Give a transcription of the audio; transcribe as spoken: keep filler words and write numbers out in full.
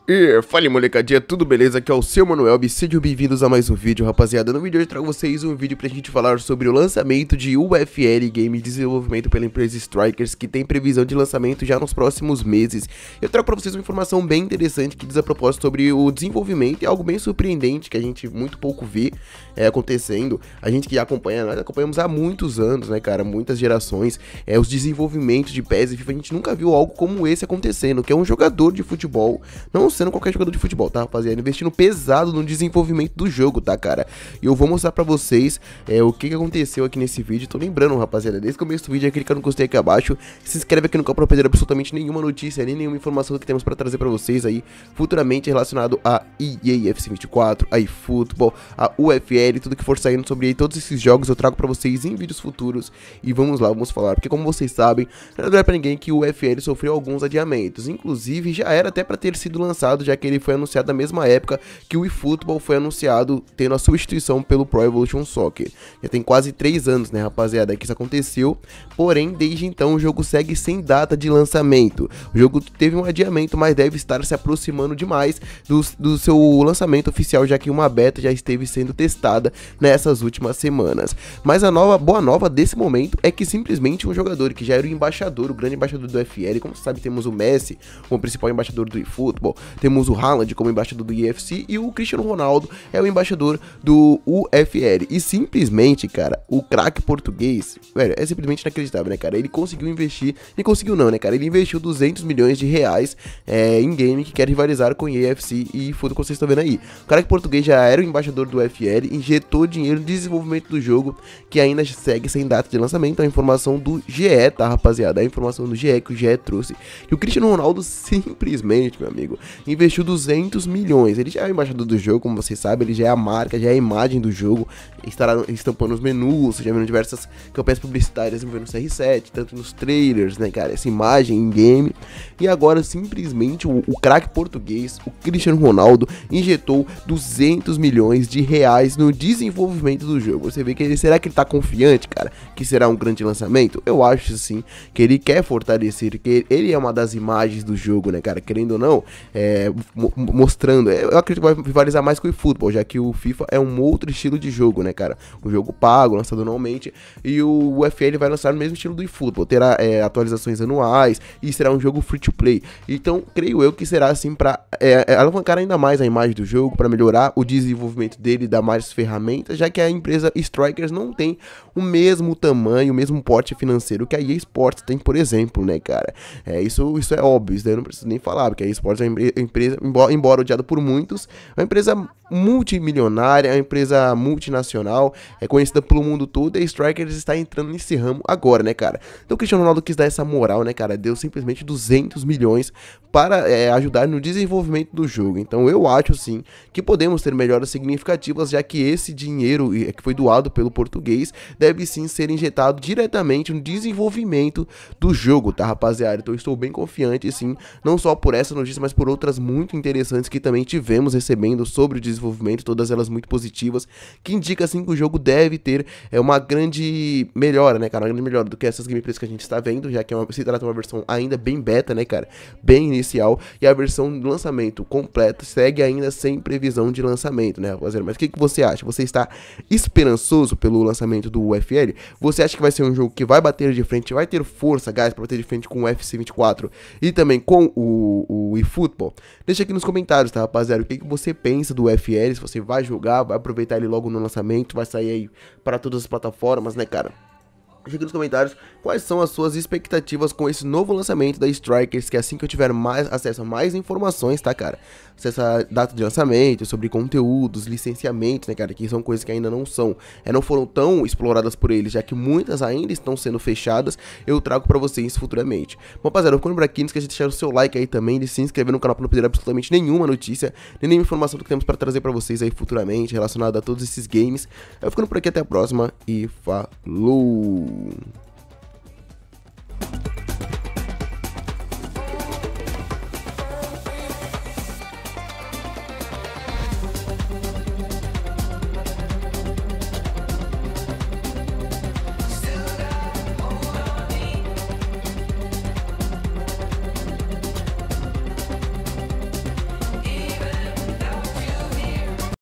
E fala molecadinha, tudo beleza? Aqui é o seu Manuel, e sejam bem-vindos a mais um vídeo, rapaziada. No vídeo de hoje eu trago vocês um vídeo pra gente falar sobre o lançamento de U F L Game, desenvolvimento pela empresa Strikers, que tem previsão de lançamento já nos próximos meses. Eu trago pra vocês uma informação bem interessante que diz a propósito sobre o desenvolvimento e algo bem surpreendente que a gente muito pouco vê é, acontecendo. A gente que acompanha, nós acompanhamos há muitos anos, né, cara, muitas gerações, é, os desenvolvimentos de P E S e FIFA, a gente nunca viu algo como esse acontecendo, que é um jogador de futebol, não sendo qualquer jogador de futebol, tá, rapaziada? Investindo pesado no desenvolvimento do jogo, tá, cara? E eu vou mostrar pra vocês é, o que, que aconteceu aqui nesse vídeo. Tô lembrando, rapaziada, desde o começo do vídeo, clica no gostei aqui abaixo, se inscreve aqui no canal pra perder absolutamente nenhuma notícia, nem nenhuma informação que temos pra trazer pra vocês aí, futuramente relacionado a E A F C vinte e quatro, a eFootball, a U F L, tudo que for saindo sobre aí, todos esses jogos eu trago pra vocês em vídeos futuros. E vamos lá, vamos falar, porque como vocês sabem, não é pra ninguém que o U F L sofreu alguns adiamentos, inclusive já era até pra ter sido lançado, já que ele foi anunciado na mesma época que o eFootball foi anunciado, tendo a substituição pelo Pro Evolution Soccer. Já tem quase três anos, né, rapaziada, que isso aconteceu, porém, desde então o jogo segue sem data de lançamento. O jogo teve um adiamento, mas deve estar se aproximando demais do, do seu lançamento oficial, já que uma beta já esteve sendo testada nessas últimas semanas. Mas a nova, boa nova desse momento é que simplesmente um jogador que já era o embaixador, o grande embaixador do U F L, como você sabe, temos o Messi como principal embaixador do eFootball, temos o Haaland como embaixador do E F C e o Cristiano Ronaldo é o embaixador do U F L. E simplesmente, cara, o craque português, velho, é simplesmente inacreditável, né, cara? Ele conseguiu investir, ele conseguiu não, né, cara? Ele investiu duzentos milhões de reais é, em game que quer rivalizar com o E F C e eFootball, como vocês estão vendo aí. O craque português já era o embaixador do U F L, injetou dinheiro no desenvolvimento do jogo, que ainda segue sem data de lançamento. A informação do G E, tá, rapaziada? A informação do G E que o G E trouxe. E o Cristiano Ronaldo simplesmente, meu amigo, investiu duzentos milhões. Ele já é o embaixador do jogo, como vocês sabem, ele já é a marca, já é a imagem do jogo, estará estampando os menus, já viram diversas campanhas publicitárias envolvendo o C R sete, tanto nos trailers, né, cara, essa imagem em game. E agora, simplesmente, o, o craque português, o Cristiano Ronaldo, injetou duzentos milhões de reais no desenvolvimento do jogo. Você vê que ele, será que ele tá confiante, cara, que será um grande lançamento? Eu acho, sim, que ele quer fortalecer, que ele é uma das imagens do jogo, né, cara, querendo ou não, é, mostrando, eu acredito que vai rivalizar mais com o eFootball, já que o FIFA é um outro estilo de jogo, né, cara, um jogo pago, lançado anualmente, e o U F L vai lançar no mesmo estilo do eFootball, terá é, atualizações anuais, e será um jogo free to play. Então, creio eu que será assim pra é, é, alavancar ainda mais a imagem do jogo, para melhorar o desenvolvimento dele, dar mais ferramentas, já que a empresa Strikers não tem o mesmo tamanho, o mesmo porte financeiro que a E A Sports tem, por exemplo, né, cara, é, isso, isso é óbvio, isso daí eu não preciso nem falar, porque a E A Sports é uma empresa, embora odiada por muitos, é uma empresa multimilionária, é uma empresa multinacional, é conhecida pelo mundo todo, e a Strikers está entrando nesse ramo agora, né, cara. Então o Cristiano Ronaldo quis dar essa moral, né, cara, deu simplesmente duzentos milhões para é, ajudar no desenvolvimento do jogo. Então eu acho, sim, que podemos ter melhoras significativas, já que esse dinheiro que foi doado pelo português deve sim ser injetado diretamente no desenvolvimento do jogo, tá, rapaziada? Então eu estou bem confiante, sim, não só por essa notícia, mas por outras muito interessantes que também tivemos recebendo sobre o desenvolvimento, todas elas muito positivas, que indica assim que o jogo deve ter é, uma grande melhora, né, cara, uma grande melhora do que essas gameplays que a gente está vendo, já que é uma, se trata de uma versão ainda bem beta, né, cara, bem inicial, e a versão de lançamento completa segue ainda sem previsão de lançamento, né, rapaziada? Mas o que, que você acha? Você está esperançoso pelo lançamento do U F L? Você acha que vai ser um jogo que vai bater de frente, vai ter força, gás, para bater de frente com o U F C vinte e quatro e também com o, o eFootball? Deixa aqui nos comentários, tá, rapaziada? O que, que você pensa do U F L? Se você vai jogar, vai aproveitar ele logo no lançamento, vai sair aí para todas as plataformas, né, cara? Deixa aqui nos comentários quais são as suas expectativas com esse novo lançamento da Strikers, que assim que eu tiver mais acesso a mais informações, tá, cara? Acesso a data de lançamento, sobre conteúdos, licenciamentos, né, cara, que são coisas que ainda não são, é, não foram tão exploradas por eles, já que muitas ainda estão sendo fechadas, eu trago pra vocês futuramente. Bom, rapaziada, eu vou lembrar aqui, não esqueça de deixar o seu like aí também, de se inscrever no canal pra não perder absolutamente nenhuma notícia, nem nenhuma informação do que temos pra trazer pra vocês aí futuramente, relacionada a todos esses games. Eu vou ficando por aqui, até a próxima e falou!